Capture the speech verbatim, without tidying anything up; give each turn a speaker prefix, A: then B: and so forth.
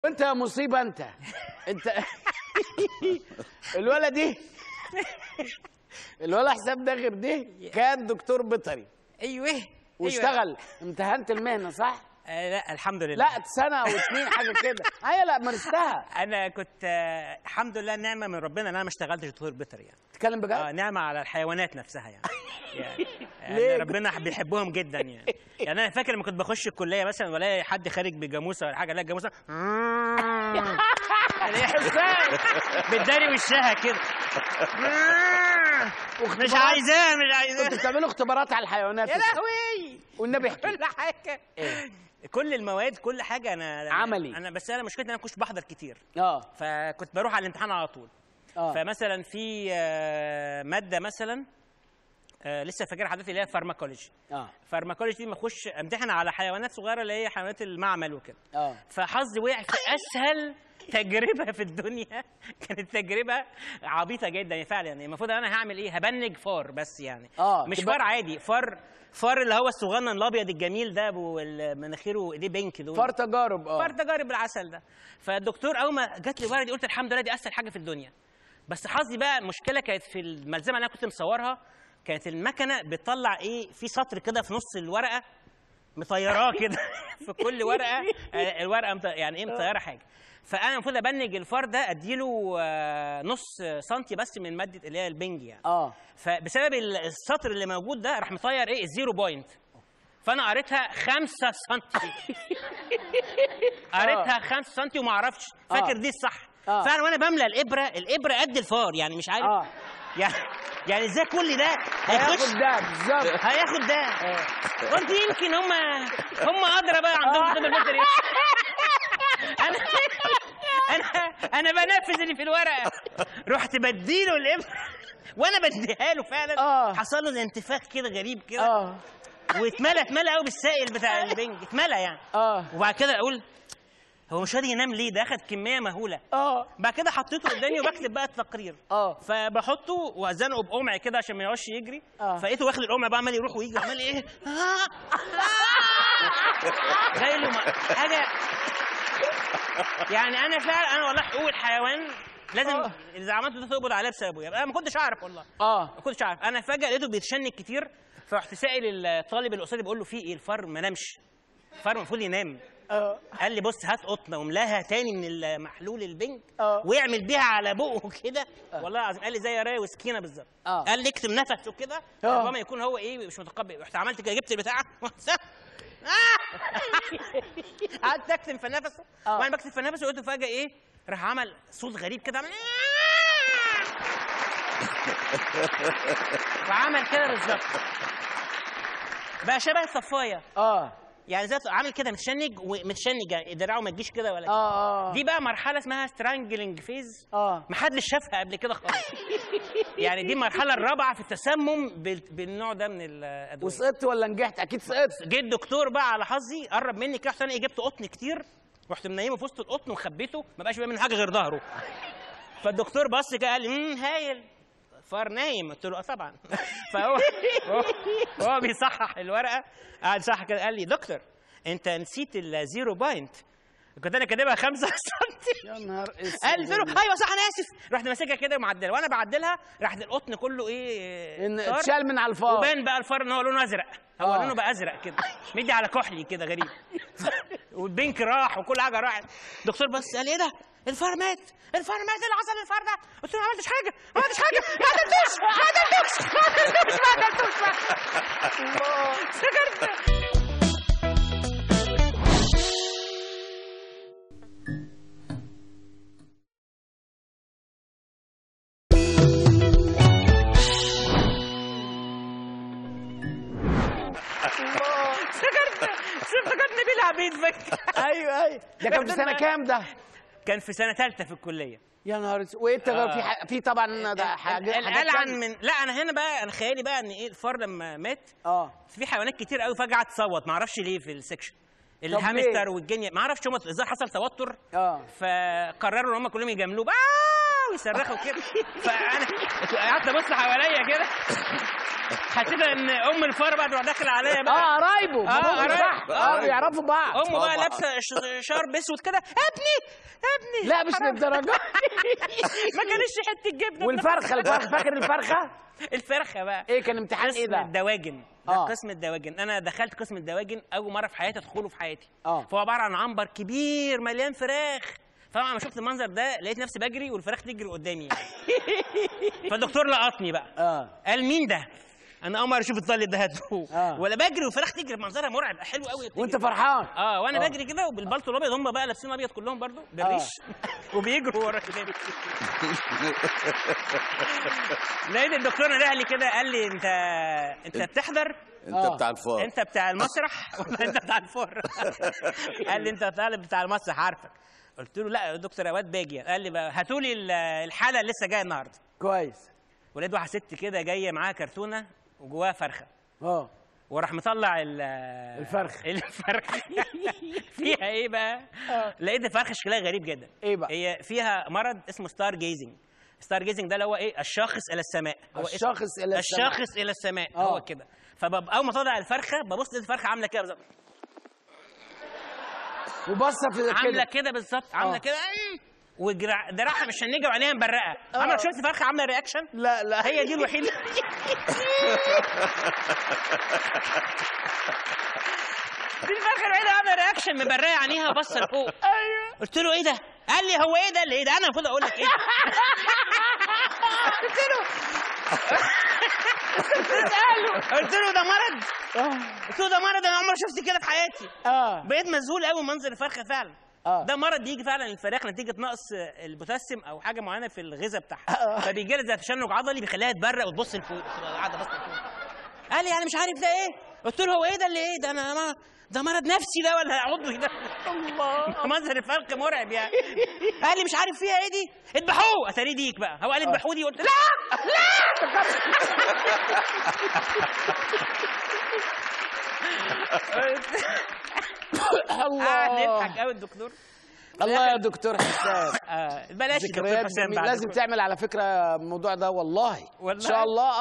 A: وانت يا مصيبه انت انت الولد دي الولد حسام ده غير ده كان دكتور بيطري.
B: ايوه
A: واشتغل.
B: أيوة.
A: امتهنت المهنه صح؟
B: آه لا الحمد لله.
A: لا سنه او اتنين حاجه كده. ايوه لا مارستها.
B: انا كنت آه الحمد لله نعمه من ربنا ان انا ما اشتغلتش دكتور بيطري يعني.
A: تتكلم بجد؟
B: اه نعمه على الحيوانات نفسها يعني. يعني,
A: ليه؟
B: يعني ربنا بيحبهم جدا يعني. يعني انا فاكر لما كنت بخش الكليه مثلا ولا حد خارج بجاموسه ولا حاجه، الاقي الجاموسه الاقي حسام بتداري وشها كده مش عايزاه مش عايزاه.
A: كنتوا بتعملوا اختبارات على الحيوانات؟
B: يا لهوي
A: والنبي احكي.
B: كل حاجه إيه؟ كل المواد كل حاجه انا
A: عملي.
B: انا بس انا مشكلتي ان انا ما كنتش بحضر كتير.
A: اه
B: فكنت بروح على الامتحان على طول.
A: اه
B: فمثلا في ماده مثلا آه لسه فاكرها حضرتك اللي هي فارماكولوجي.
A: اه
B: فارماكولوجي دي بخش امتحن على حيوانات صغيره اللي هي حيوانات المعمل وكده.
A: اه
B: فحظي وقع في اسهل تجربه في الدنيا. كانت تجربه عبيطه جدا يعني فعلا. يعني المفروض انا هعمل ايه؟ هبنج فار بس يعني.
A: اه
B: مش فار عادي، فار فار اللي هو الصغنن الابيض الجميل ده ابو مناخيره وايديه بينك دول.
A: فار تجارب. اه
B: فار تجارب بالعسل ده. فالدكتور اول ما جات لي الورقه دي قلت الحمد لله دي اسهل حاجه في الدنيا. بس حظي بقى المشكله كانت في الملزمه اللي انا كنت مصورها. كانت المكنه بتطلع ايه في سطر كده في نص الورقه مطيراه كده. في كل ورقه الورقه مط... يعني ايه مطيره حاجه. فانا المفروض ابنج الفار ده اديله نص سنتي بس من ماده اللي هي البنج يعني.
A: اه
B: فبسبب السطر اللي موجود ده راح مطير ايه الزيرو بوينت. فانا قريتها خمسة سنتي. قريتها خمسة سنتي وما اعرفش فاكر دي الصح.
A: آه.
B: فعلا وانا بملى الابره الابره قد الفار يعني مش عارف.
A: اه
B: يعني يعني ازاي كل ده
A: هياخد
B: هيخش
A: ده بالظبط.
B: هياخد ده. قلت يمكن هم هم ادرى بقى عندهم الطب البيطري. انا انا انا بنفذ اللي في الورقه. رحت بديله الابره وانا بديها له فعلا.
A: آه.
B: حصل له انتفاخ كده غريب كده.
A: اه
B: واتملى اتملى قوي بالسائل بتاع البنج اتملى يعني.
A: اه
B: وبعد كده اقول هو مش راضي ينام ليه؟ ده اخد كميه مهوله.
A: اه
B: بعد كده حطيته قدامي وبكتب بقى التقرير.
A: اه
B: فبحطه وازنقه بقمع كده عشان ما يقعدش يجري.
A: آه.
B: فلقيته واخد القمع بقى عمال يروح ويجي عمال ايه جاي له حاجه يعني. انا فعلا انا والله حقوق الحيوان لازم
A: آه.
B: اذا عملته ده تقبض عليا بسببه يعني. انا ما كنتش اعرف والله.
A: اه
B: ما كنتش اعرف. انا فجاه لقيته بيتشنج كتير. فرحت سائل الطالب اللي قصادي بقول له في ايه؟ الفار ما نامش. الفار المفروض ينام.
A: اه
B: قال لي بص هات قطنه واملاها تاني من المحلول البنج
A: اه
B: واعمل بيها على بقه كده. والله العظيم قال لي زي رايه وسكينه بالظبط.
A: اه
B: قال لي اكتم نفسه كده
A: اه
B: ربما يكون هو ايه مش متقبل. رحت عملت كده جبت البتاع قعدت اكتم في نفسه. وانا بكتم في نفسه لقيته فجاه ايه راح عمل صوت غريب كده عمل وعمل كده بالظبط بقى شبه الصفايه.
A: اه
B: يعني زي عامل كده متشنج ومتشنج يعني دراعه ما تجيش كده ولا كده.
A: اه اه
B: دي بقى مرحله اسمها سترانجلينج فيز.
A: اه
B: ما حدش شافها قبل كده خالص. يعني دي المرحله الرابعه في التسمم بال... بالنوع ده من الادويه.
A: وسقطت ولا نجحت؟ اكيد سقطت.
B: جه الدكتور بقى على حظي قرب مني كده. رحت انا جبت قطن كتير رحت منيمه في وسط القطن وخبيته ما بقاش بيعمل حاجه غير ظهره. فالدكتور بص كده قال لي امم هايل فار نايم. قلت له اه طبعا. فهو هو, هو بيصحح الورقه قعد يصحح كده قال لي دكتور انت نسيت الزيرو بوينت. كنت انا كاتبها خمسة سنتي.
A: يا نهار اسود.
B: قال له ايوه صح انا اسف. رحت ماسكها كده ومعدلها وانا بعدلها راح القطن كله ايه
A: ان اتشال من على الفار.
B: وبان بقى الفار ان هو لونه ازرق. هو
A: آه.
B: لونه بقى ازرق كده مدي على كحلي كده غريب. والبنك راح وكل حاجه راحت. الدكتور بس قال ايه ده؟ الفار مات الفار مات ايه اللي حصل للفار ده؟ قلت له ما عملتش حاجه ما عملتش حاجه ما قتلتوش ما قتلتوش ما قتلتوش ما قتلتوش. الله سكرت. افتكرت افتكرت نبيل عبيد فك.
A: ايوه ايوه ده كان في سنه كام ده؟
B: كان في سنه ثالثه في الكليه.
A: يا نهار اسود. وايه التغير؟ في ح... في طبعا ده حاجات
B: القلعن من لا انا هنا بقى انا خيالي بقى ان ايه الفار لما مات
A: اه
B: في حيوانات كتير قوي فجاه تصوت ما اعرفش ليه في السكشن. الهامستر والجنيه ما اعرفش هم ازاي حصل توتر.
A: اه
B: فقرروا ان هم كلهم يجاملوه بقى يصرخوا كده. فانا قعدت ابص حواليا كده، حسيت ان ام الفار بقى تروح داخله عليا بقى.
A: اه قرايبه
B: اه قرايبه
A: اه بيعرفوا بعض.
B: امه بقى لابسه شارب اسود كده، ابني ابني.
A: لا مش للدرجه.
B: ما كانش حته جبنه.
A: والفرخه الفرخه فاكر الفرخه؟
B: الفرخه بقى
A: ايه كان امتحان ايه
B: قسم
A: ده؟
B: الدواجن. ده
A: آه.
B: قسم الدواجن. انا دخلت قسم الدواجن اول مره في حياتي ادخله في حياتي.
A: اه
B: فهو عباره عن عنبر كبير مليان فراخ. فطبعا لما شفت المنظر ده لقيت نفسي بجري والفراخ تجري قدامي. فالدكتور لقطني بقى.
A: اه
B: قال مين ده؟ انا اول مره اشوف الطالب ده هاتوه.
A: آه.
B: ولا بجري والفراخ تجري، منظرها مرعب حلو قوي.
A: وانت فرحان؟
B: اه وانا
A: آه.
B: بجري كده وبالبلطو الابيض، هم بقى لابسين ابيض كلهم برضو بالريش. وبيجروا ورا كده. لقيت الدكتور نده لي كده قال لي انت انت بتحضر؟
C: انت
A: آه.
C: بتاع الفار.
B: انت بتاع المسرح ولا انت بتاع الفار؟ قال لي انت طالب بتاع المسرح عارفك. قلت له لا يا دكتور اواد باجي. قال لي بقى هاتوا لي الحاله اللي لسه جايه النهارده.
A: كويس.
B: ولقيت واحده ست كده جايه معاها كرتونه وجواها فرخه.
A: اه
B: وراح مطلع
A: الفرخ.
B: الفرخ فيها ايه بقى؟
A: آه.
B: لقيت الفرخه شكلها غريب جدا.
A: ايه بقى؟
B: هي فيها مرض اسمه ستار جيزنج. ستار جيزنج ده اللي هو ايه؟ الشاخص الى السماء. هو
A: الشاخص الى السماء.
B: الشاخص الى السماء.
A: آه.
B: هو كده. فببقى اول ما طلع الفرخه ببص لقيت الفرخه عامله كده بالظبط.
A: وبصه في كده
B: عامله كده بالظبط، عامله
A: آه.
B: كده ودراعها مش هنيجه وعينيها مبرقه. عمرك شفت فرخه عامله رياكشن؟
A: لا لا
B: هي دي الوحيده. دي الفرخه الوحيده عامله رياكشن مبرقه عينيها باصه لفوق.
A: ايوه.
B: قلت له ايه ده؟ قال لي هو ايه ده اللي ايه ده؟ انا المفروض اقول لك ايه؟ قلت له قلت له ده مرض. قلت له ده مرض انا عمري شفت كده في حياتي.
A: اه
B: بقيت مذهول قوي منظر الفرخه فعلا.
A: آه.
B: ده مرض بيجي فعلا للفراخ نتيجه نقص البوتاسيوم او حاجه معينه في الغذاء بتاعها. فبيجي لها زي تشنج عضلي بيخليها تبرق وتبص لفوق، تبقى قاعده باصه لفوق. قال لي يعني مش عارف ده ايه؟ قلت له هو ايه ده اللي ايه ده؟ انا ما ده مرض نفسي ده ولا عضوي ده؟
A: الله.
B: منظر الفرخ مرعب يعني. قال لي مش عارف فيها ايه دي؟ اذبحوه. اتاري ديك بقى. هو قال اذبحوه دي؟ قلت لا لا.
A: الله.
B: قاعد يضحك قوي الدكتور.
A: الله يا دكتور حسام.
B: آه بلاش دكتور
A: ذكريات
B: حسام
A: جميلة.
B: بعد
A: لازم
B: كل-
A: تعمل على فكره الموضوع ده والله.
B: والله.
A: ان شاء الله.